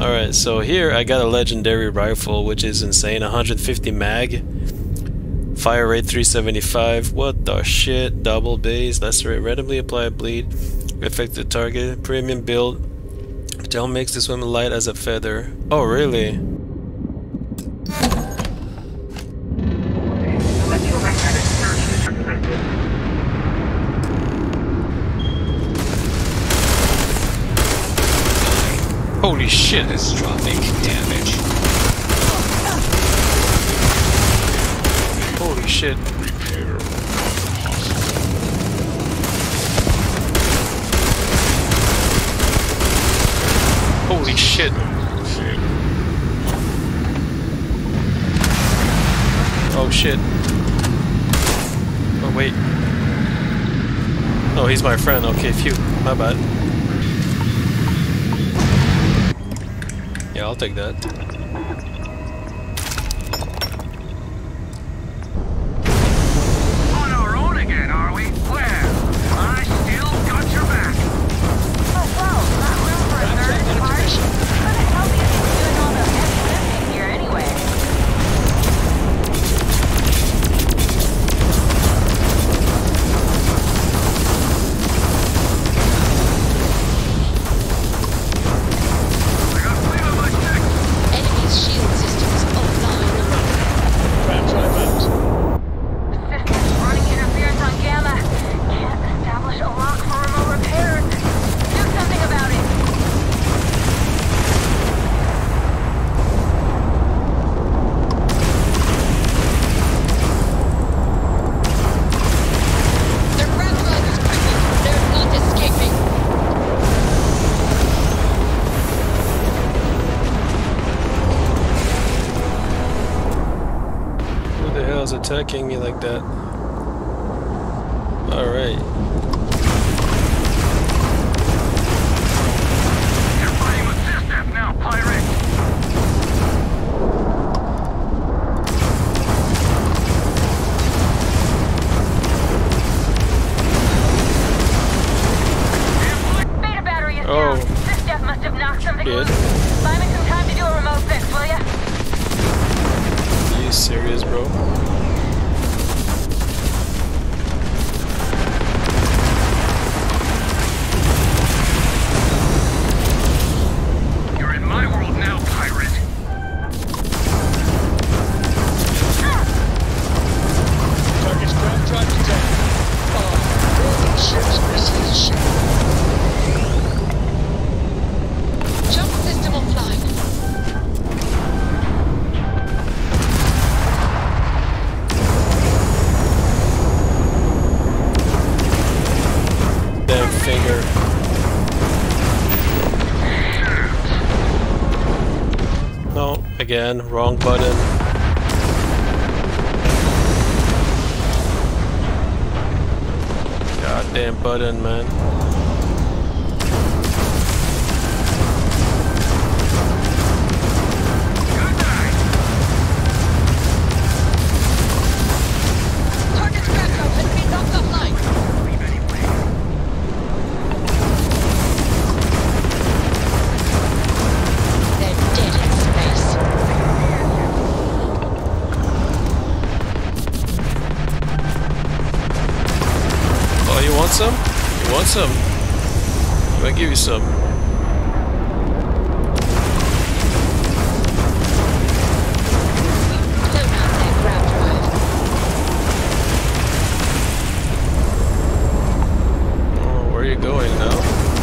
Alright, so here I got a legendary rifle, which is insane. 150 mag. Fire rate 375. What the shit? Double base. Lacerate. Randomly apply bleed. Affect the target. Premium build. Gel makes this weapon light as a feather. Oh, really? Holy shit! Catastrophic damage. Holy shit. Holy shit. Oh shit. Oh wait. Oh, he's my friend. Okay, phew. My bad. Yeah, I'll take that. On our own again, are we? Where? I still got your back. Oh, whoa, not room for a third party? How the hell do you think doing all the heavy lifting here anyway? Enemy's shield systems offline. Systems running interference on Gamma. Can't establish a lock for remote repairs. Do something about it. The Raptor is crippled. They're not escaping. Who the hell is attacking me like that? Alright. You're fighting with System now, pirate. Beta battery is Oh. down. This stuff must have knocked something Shit. loose. Buy me some time to do a remote fix, will ya? Are you serious, bro? You're in my world now, pirate. Target's ground drive detected. Building ships missiles ship. Jump system offline. Damn finger. No, again, wrong button. Goddamn button, man. Good night. Target's Raptor has been knocked offline. Leave anyway. They're dead in space. Oh, you want some? You want some? I'll give you some. Clone out their ground drive. Oh, where are you going now?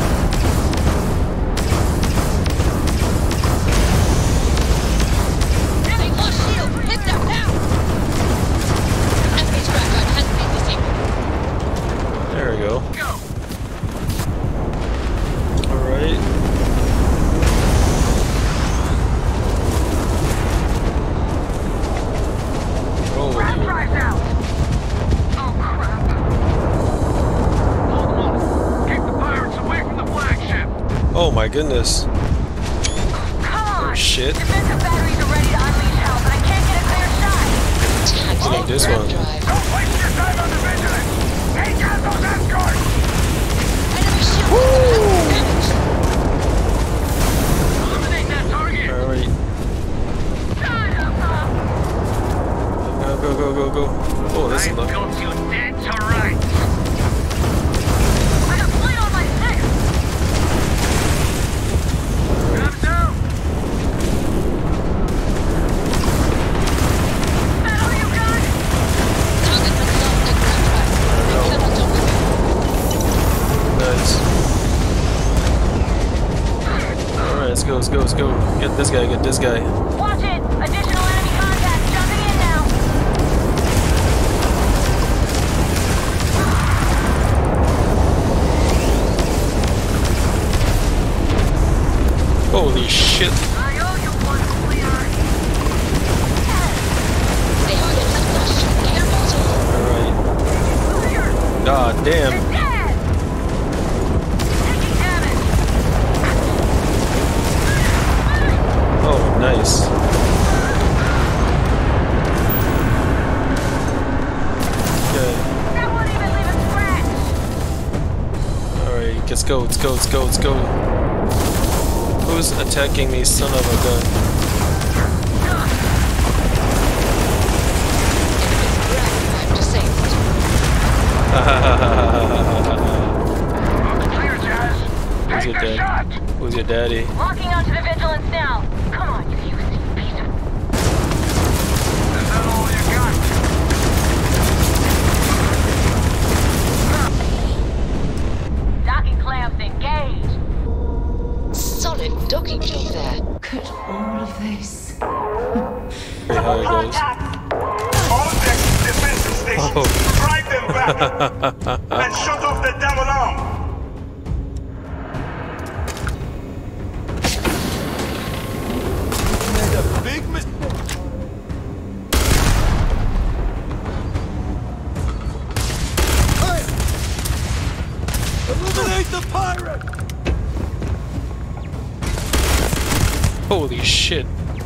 They lost shield. Hit them now. Enemy's Raptor has been disabled. There we go. Go. Alright. Roll with Rat you. drive's out. Oh, crap. Hold them off. Keep the pirates away from the flagship. Oh my goodness. Come on! Oh shit. Defensive batteries are ready to unleash hell, but I can't get a clear shot. Tag Look at their this ground one. drive. Don't waste your time on the vigilant. Take out those escorts. Enemy shield system has been damaged. Eliminate that Best I of luck. built you dead to rights. I got flight on my six! Comes out. Battle you got! Target has lost the ground drive. I cannot talk with you. Nice. Alright, let's go, let's go, let's go. Get this guy, get this guy. Watch it! Additional enemy contact jumping in now! Holy shit. I owe you one, sweetheart. The target has lost your air module. Alright. God damn. Dead! Taking damage! Oh, nice. Okay. That won't even leave a scratch! Alright, let's go, let's go, let's go, let's go. Who's attacking me, son of a gun? Ground drive disabled. Clear, Jazz. Who's Take your the shot. dad? Who's your daddy? Locking onto the vigilance now! Come on, you UC piece of... Is that all you got? Docking clamps engaged! Solid docking job there. Could all of this? See how it goes. All decks defensive stations. Oh. Drive them back and shut off the damn alarm. Made a big mistake. Eliminate the pirate. Holy shit.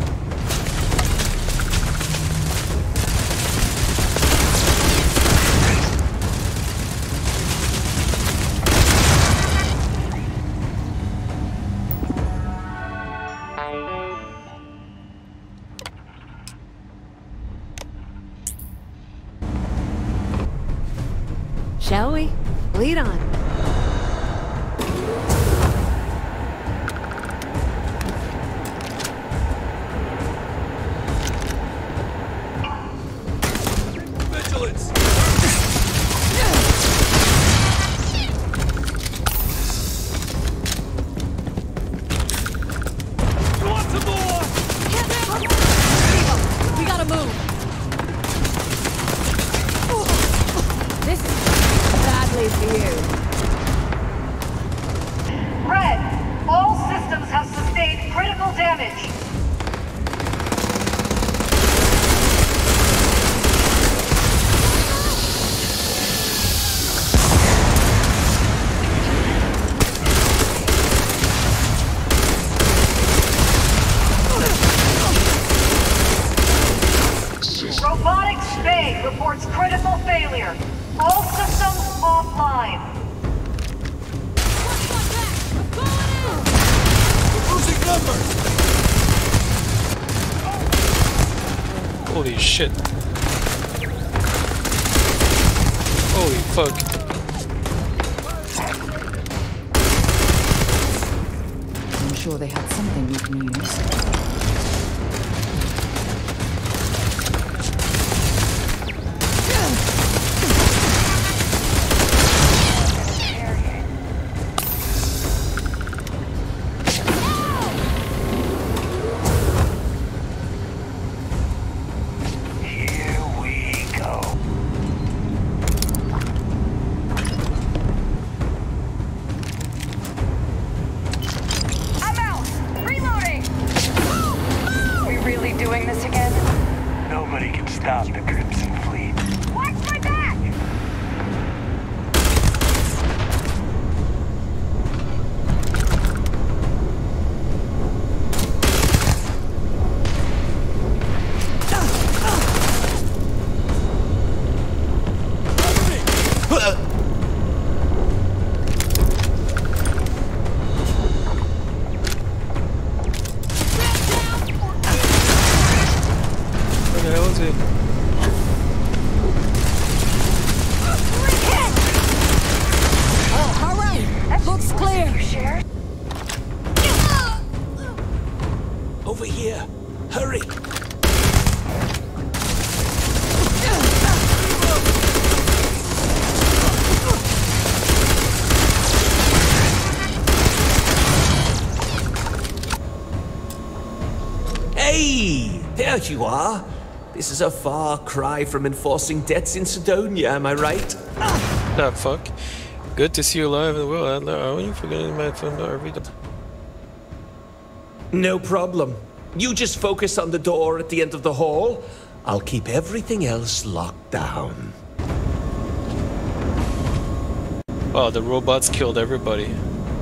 Shall we? Lead on. Vigilance. You want some more? We gotta move. This is badly for you. Red, all systems have sustained critical damage. Robotics Bay reports critical failure. All systems offline. Losing numbers. Holy shit. Holy fuck. I'm sure they had something we can use. Here we go. I'm out! Reloading! We really doing this again? Nobody can stop the Crimson Fleet. Watch my back! Where the hell is it? Over here! Hurry! Hey! There you are! This is a far cry from enforcing debts in Sidonia, am I right? Ah, fuck. Good to see you alive and well, Adler. Are you forgetting my phone? I read the... No problem. You just focus on the door at the end of the hall. I'll keep everything else locked down. Oh, the robots killed everybody.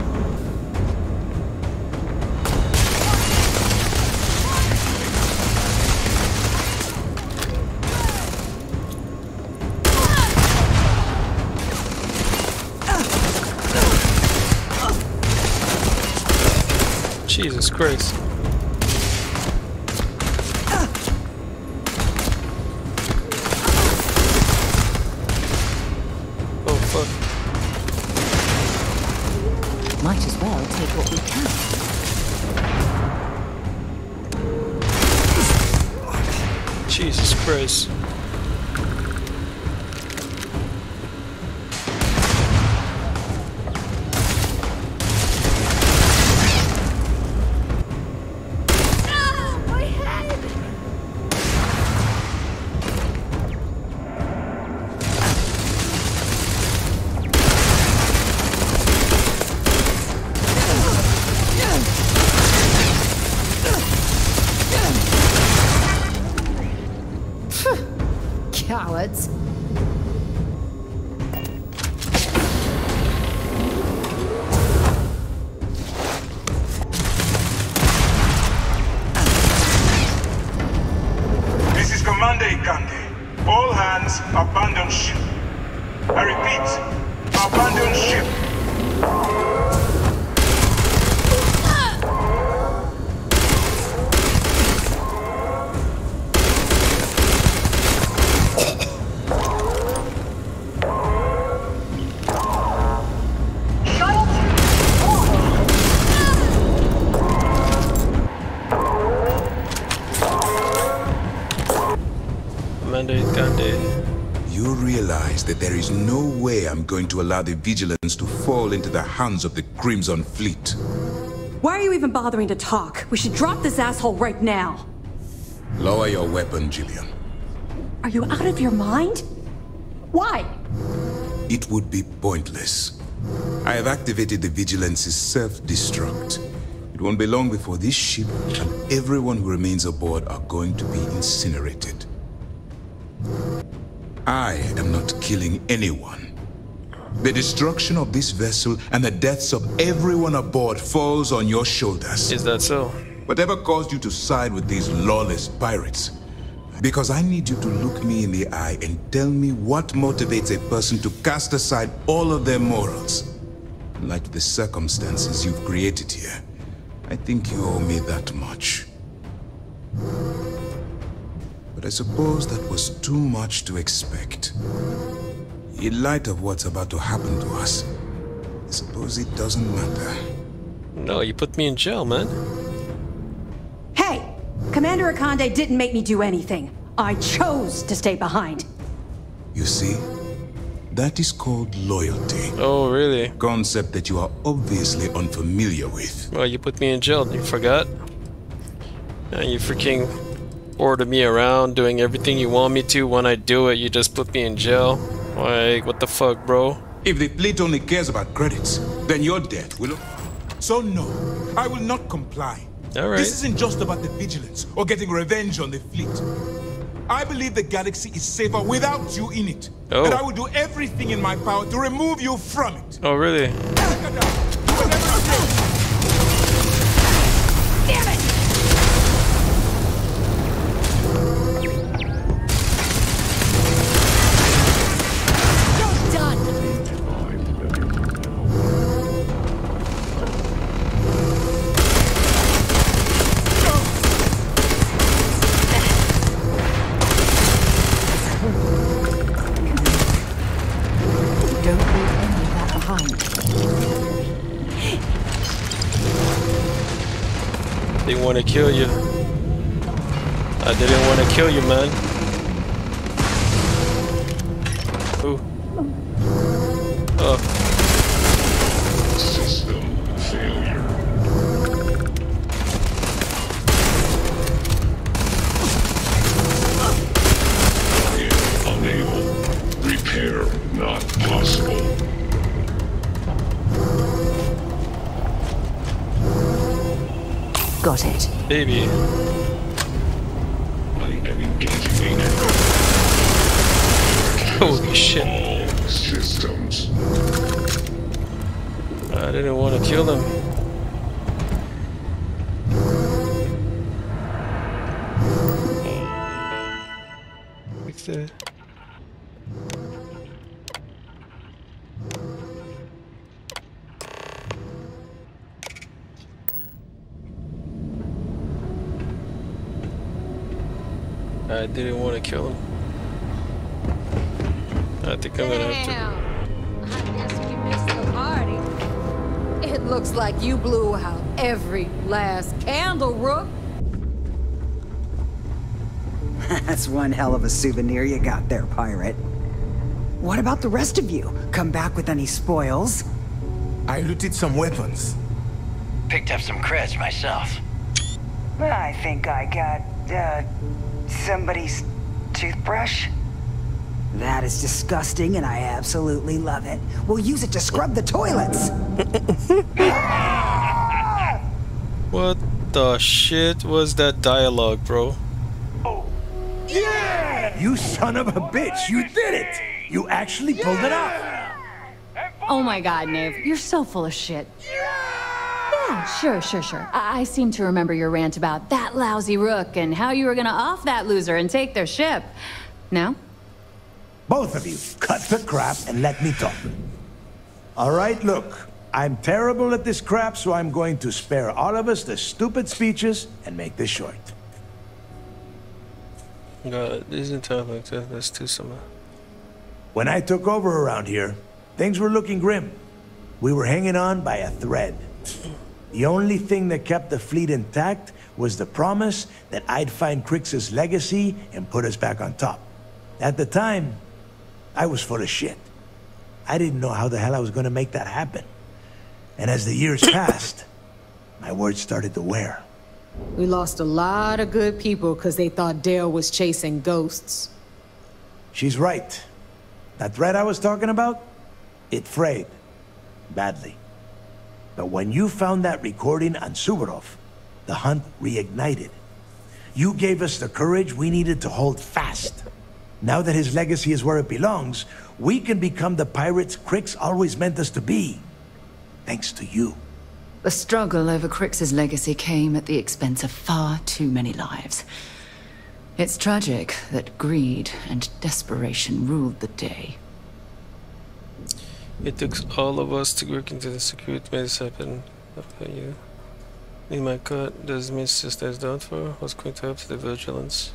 Jesus Christ. Oh fuck. Might as well take what we can. Jesus Christ. Cowards. This is Commander Ikande. All hands, abandon ship. I repeat, abandon ship. You realize that there is no way I'm going to allow the Vigilance to fall into the hands of the Crimson Fleet. Why are you even bothering to talk? We should drop this asshole right now. Lower your weapon, Jillian. Are you out of your mind? Why? It would be pointless. I have activated the Vigilance's self-destruct. It won't be long before this ship and everyone who remains aboard are going to be incinerated. I am not killing anyone. The destruction of this vessel and the deaths of everyone aboard falls on your shoulders. Is that so? Whatever caused you to side with these lawless pirates? Because I need you to look me in the eye and tell me what motivates a person to cast aside all of their morals. In light of the circumstances you've created here, I think you owe me that much. But I suppose that was too much to expect. In light of what's about to happen to us, I suppose it doesn't matter. No, you put me in jail, man. Hey! Commander Ikande didn't make me do anything. I chose to stay behind. You see? That is called loyalty. Oh, really? Concept that you are obviously unfamiliar with. Well, you put me in jail, you forgot? And you freaking order me around, doing everything you want me to. When I do it, you just put me in jail. Like, what the fuck, bro? If the fleet only cares about credits, then your death will... So no, I will not comply. Alright. This isn't just about the Vigilance or getting revenge on the fleet. I believe the galaxy is safer without you in it. Oh. And I will do everything in my power to remove you from it. Oh, really? Damn it! You're done! Don't leave any of that behind. didn't want to kill you. I didn't want to kill you, man. Ooh. Oh. System failure. Unable. Repair not possible. Got it. Baby. I am engaging. Holy shit. All systems. I didn't want to kill him. Fix it. I didn't want to kill him. I think I'm gonna have to. I guess we missed the party. It looks like you blew out every last candle, Rook. That's one hell of a souvenir you got there, pirate. What about the rest of you? Come back with any spoils? I looted some weapons. Picked up some creds myself. I think I got, somebody's toothbrush. That is disgusting, and I absolutely love it. We'll use it to scrub the toilets. What the shit was that dialogue, bro? Yeah! You son of a bitch, you did it! You actually pulled it off! Oh my god, Nave, you're so full of shit. Yeah, sure. I seem to remember your rant about that lousy Rook and how you were gonna off that loser and take their ship. No? Both of you, cut the crap and let me talk. All right, look. I'm terrible at this crap, so I'm going to spare all of us the stupid speeches and make this short. God, isn't time like that? That's too summer. When I took over around here, things were looking grim. We were hanging on by a thread. The only thing that kept the fleet intact was the promise that I'd find Crix's legacy and put us back on top. At the time, I was full of shit. I didn't know how the hell I was going to make that happen. And as the years passed, my words started to wear. We lost a lot of good people because they thought Dale was chasing ghosts. She's right. That thread I was talking about, it frayed. Badly. But when you found that recording on Suvorov, the hunt reignited. You gave us the courage we needed to hold fast. Now that his legacy is where it belongs, we can become the pirates Crix always meant us to be. Thanks to you. The struggle over Crix's legacy came at the expense of far too many lives. It's tragic that greed and desperation ruled the day. It took all of us to work into the security made this happen. Okay, you. In my cut, does mean sisters down for? What's going to help the vigilance?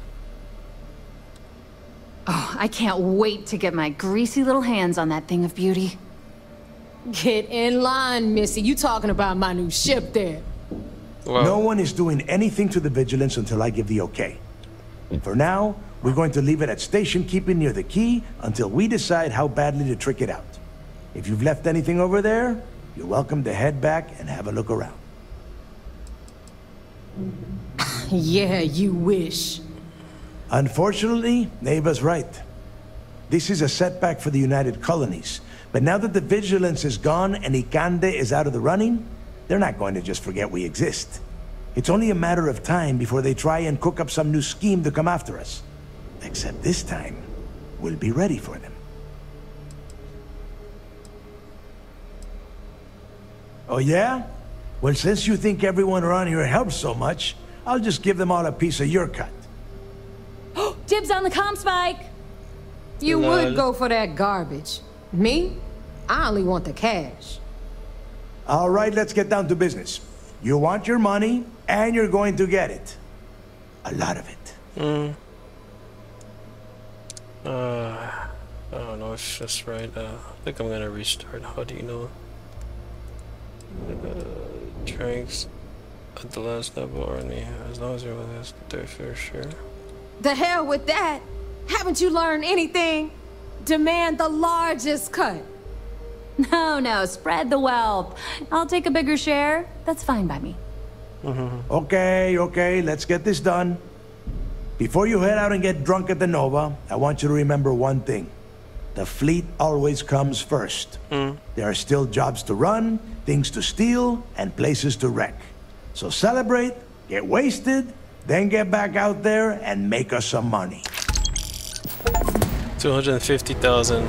Oh, I can't wait to get my greasy little hands on that thing of beauty. Get in line, Missy. You talking about my new ship there. Wow. No one is doing anything to the vigilance until I give the okay. For now, we're going to leave it at station keeping near the key until we decide how badly to trick it out. If you've left anything over there, you're welcome to head back and have a look around. Yeah, you wish. Unfortunately, Neva's right. This is a setback for the United Colonies. But now that the vigilance is gone and Ikande is out of the running, they're not going to just forget we exist. It's only a matter of time before they try and cook up some new scheme to come after us. Except this time, we'll be ready for them. Oh yeah? Well, since you think everyone around here helps so much, I'll just give them all a piece of your cut. Dibs on the comm spike! You would go for that garbage. Me? I only want the cash. All right, let's get down to business. You want your money, and you're going to get it. A lot of it. I don't know if that's right. I think I'm gonna restart. How do you know? Drinks. at the last double army, as long as everyone has their fair share. The hell with that! Haven't you learned anything? Demand the largest cut. No, spread the wealth. I'll take a bigger share. That's fine by me. Okay, let's get this done. Before you head out and get drunk at the Nova, I want you to remember one thing. The fleet always comes first. There are still jobs to run, things to steal, and places to wreck. So celebrate, get wasted, then get back out there and make us some money. 250,000.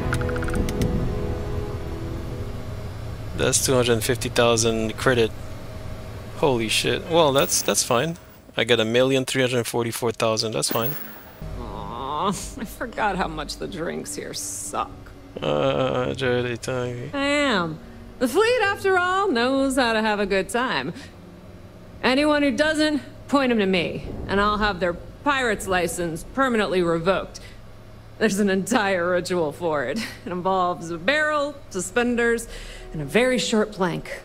That's 250,000 credit. Holy shit. Well, that's fine. I got 1,344,000. That's fine. Aw, I forgot how much the drinks here suck. Dirty tongue. I am. The fleet, after all, knows how to have a good time. Anyone who doesn't, point them to me, and I'll have their pirate's license permanently revoked. There's an entire ritual for it. It involves a barrel, suspenders, and a very short plank.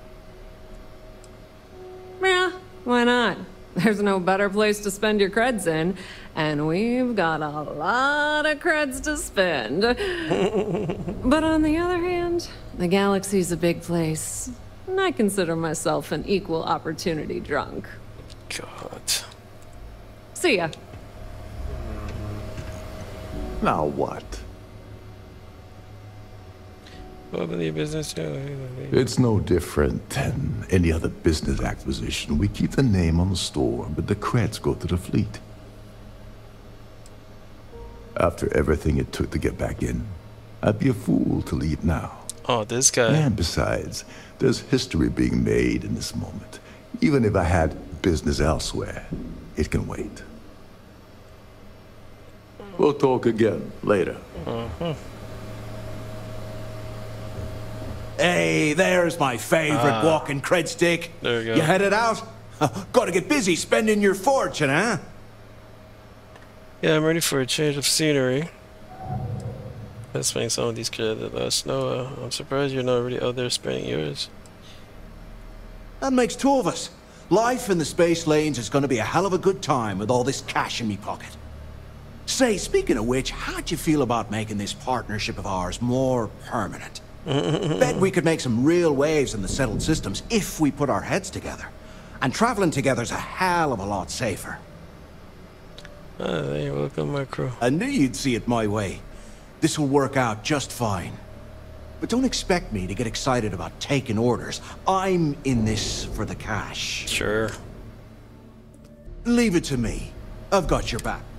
Yeah, why not? There's no better place to spend your creds in, and we've got a lot of creds to spend. But on the other hand, the galaxy's a big place, and I consider myself an equal opportunity drunk. God. See ya. Now what? Business. It's no different than any other business acquisition. We keep the name on the store, but the creds go to the fleet. After everything it took to get back in, I'd be a fool to leave now. Oh, this guy. And besides, there's history being made in this moment. Even if I had business elsewhere, it can wait. We'll talk again later. Hey, there's my favorite walking cred stick. There you go. You headed out? Gotta get busy spending your fortune, huh? Yeah, I'm ready for a change of scenery. Let's spend some of these credit. Let us know. I'm surprised you're not already out there spending yours. That makes two of us. Life in the space lanes is gonna be a hell of a good time with all this cash in me pocket. Say, speaking of which, how'd you feel about making this partnership of ours more permanent? Bet we could make some real waves in the settled systems if we put our heads together. And traveling together's a hell of a lot safer. You're welcome, my crew. I knew you'd see it my way. This will work out just fine. But don't expect me to get excited about taking orders. I'm in this for the cash. Sure. Leave it to me. I've got your back.